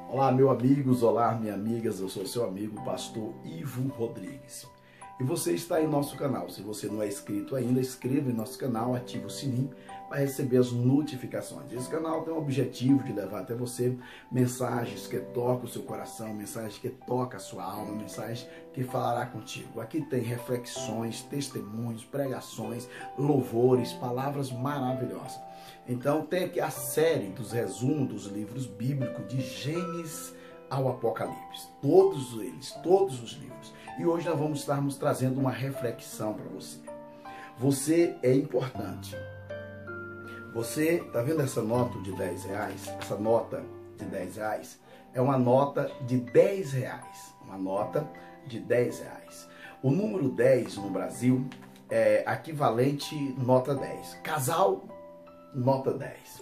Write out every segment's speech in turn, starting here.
Olá, meus amigos, olá, minhas amigas, eu sou seu amigo, pastor Ivo Rodrigues. E você está em nosso canal. Se você não é inscrito ainda, inscreva em nosso canal, ative o sininho para receber as notificações. Esse canal tem o objetivo de levar até você mensagens que tocam o seu coração, mensagens que tocam a sua alma, mensagens que falará contigo. Aqui tem reflexões, testemunhos, pregações, louvores, palavras maravilhosas. Então tem aqui a série dos resumos dos livros bíblicos de Gênesis ao Apocalipse. Todos eles, todos os livros. E hoje nós vamos estarmos trazendo uma reflexão para você. Você é importante. Você está vendo essa nota de 10 reais? Essa nota de 10 reais é uma nota de 10 reais. Uma nota de 10 reais. O número 10 no Brasil é equivalente nota 10. Casal, nota 10.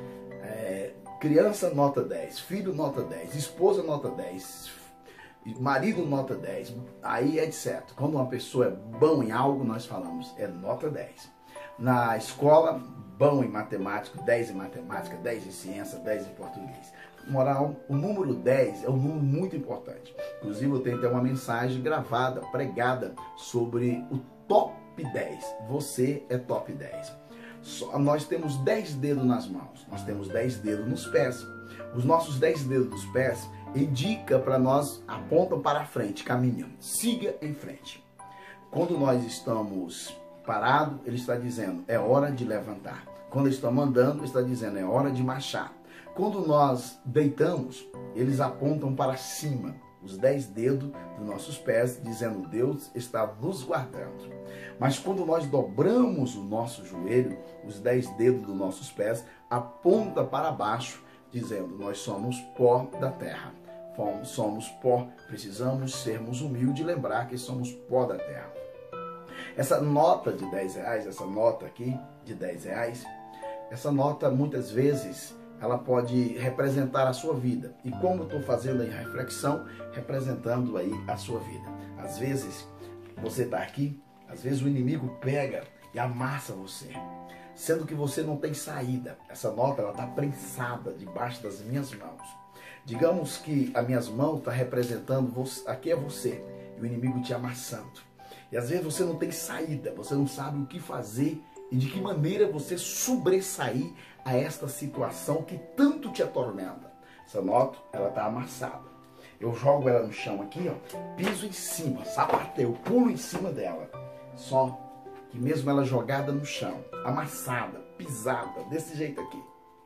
Criança, nota 10. Filho, nota 10. Esposa, nota 10. Marido, nota 10. Aí é certo. Quando uma pessoa é bom em algo, nós falamos, é nota 10. Na escola, bom em matemática, 10 em matemática, 10 em ciência, 10 em português. Moral, o número 10 é um número muito importante. Inclusive, eu tenho até uma mensagem gravada, pregada, sobre o top 10. Você é top 10. Nós temos 10 dedos nas mãos, nós temos 10 dedos nos pés. Os nossos 10 dedos dos pés indica para nós, apontam para a frente, caminham, siga em frente. Quando nós estamos parados, ele está dizendo, é hora de levantar. Quando estamos andando, ele está dizendo, é hora de marchar. Quando nós deitamos, eles apontam para cima, os 10 dedos dos nossos pés, dizendo, Deus está nos guardando. Mas quando nós dobramos o nosso joelho, os 10 dedos dos nossos pés apontam para baixo, dizendo, nós somos pó da terra. Somos pó, precisamos sermos humildes e lembrar que somos pó da terra. Essa nota de 10 reais, essa nota aqui de 10 reais, essa nota muitas vezes ela pode representar a sua vida. E como eu estou fazendo aí a reflexão, representando aí a sua vida. Às vezes você está aqui, às vezes o inimigo pega e amassa você, sendo que você não tem saída. Essa nota ela está prensada debaixo das minhas mãos. Digamos que as minhas mãos estão representando, aqui é você, e o inimigo te amassando. E às vezes você não tem saída, você não sabe o que fazer e de que maneira você sobressair a esta situação que tanto te atormenta. Essa nota, ela está amassada. Eu jogo ela no chão aqui, ó, piso em cima, sapateio, pulo em cima dela. Só que mesmo ela jogada no chão, amassada, pisada, desse jeito aqui.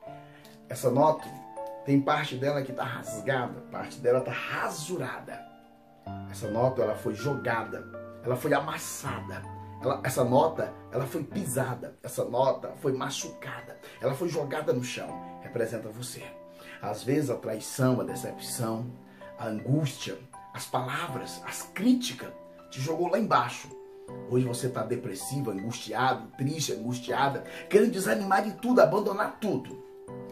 Essa nota, tem parte dela que está rasgada, parte dela está rasurada. Essa nota, ela foi jogada, ela foi amassada. Essa nota, ela foi pisada, essa nota foi machucada, ela foi jogada no chão, representa você. Às vezes a traição, a decepção, a angústia, as palavras, as críticas, te jogou lá embaixo. Hoje você está depressivo, angustiado, triste, angustiada, querendo desanimar de tudo, abandonar tudo.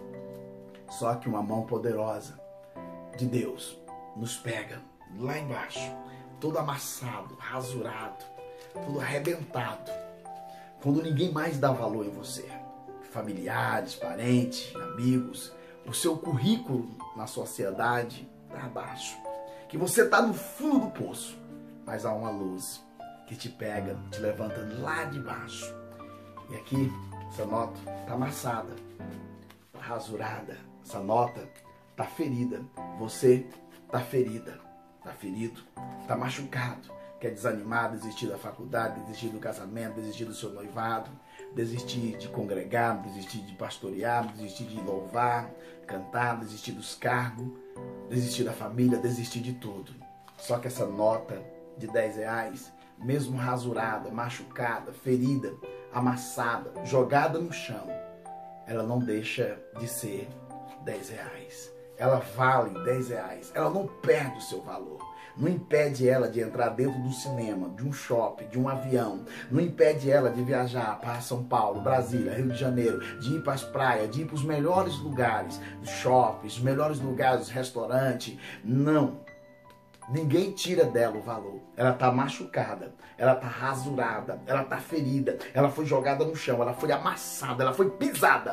Só que uma mão poderosa de Deus nos pega lá embaixo, todo amassado, rasurado, tudo arrebentado, quando ninguém mais dá valor em você, familiares, parentes, amigos, o seu currículo na sociedade está abaixo, que você está no fundo do poço, mas há uma luz que te pega, te levanta lá de baixo. E aqui, essa nota está amassada, tá rasurada, essa nota está ferida, você está ferida, está ferido, está machucado. Quer desanimar, desistir da faculdade, desistir do casamento, desistir do seu noivado, desistir de congregar, desistir de pastorear, desistir de louvar, cantar, desistir dos cargos, desistir da família, desistir de tudo. Só que essa nota de 10 reais, mesmo rasurada, machucada, ferida, amassada, jogada no chão, ela não deixa de ser 10 reais. Ela vale 10 reais, ela não perde o seu valor. Não impede ela de entrar dentro do cinema, de um shopping, de um avião. Não impede ela de viajar para São Paulo, Brasília, Rio de Janeiro, de ir para as praias, de ir para os melhores lugares, os shoppings, os melhores lugares, os restaurantes. Não. Ninguém tira dela o valor. Ela está machucada, ela está rasurada, ela está ferida, ela foi jogada no chão, ela foi amassada, ela foi pisada.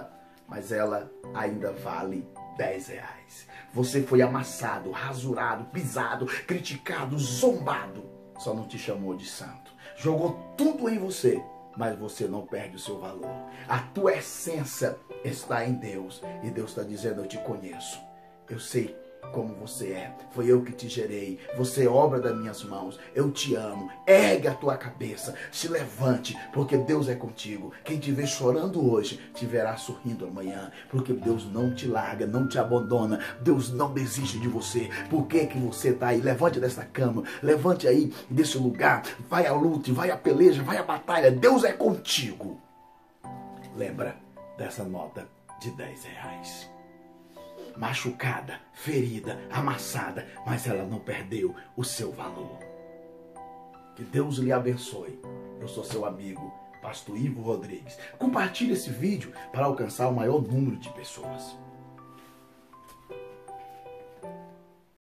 mas ela ainda vale R$10. Você foi amassado, rasurado, pisado, criticado, zombado. Só não te chamou de santo. Jogou tudo em você, mas você não perde o seu valor. A tua essência está em Deus. E Deus está dizendo, eu te conheço. Eu sei como você é. Foi eu que te gerei. Você é obra das minhas mãos. Eu te amo. Ergue a tua cabeça. Se levante, porque Deus é contigo. Quem te vê chorando hoje, te verá sorrindo amanhã. Porque Deus não te larga, não te abandona. Deus não desiste de você. Por que que você está aí? Levante dessa cama. Levante aí desse lugar. Vai à luta, vai à peleja, vai à batalha. Deus é contigo. Lembra dessa nota de R$10. Machucada, ferida, amassada, mas ela não perdeu o seu valor. Que Deus lhe abençoe. Eu sou seu amigo, Pastor Ivo Rodrigues. Compartilhe esse vídeo para alcançar o maior número de pessoas.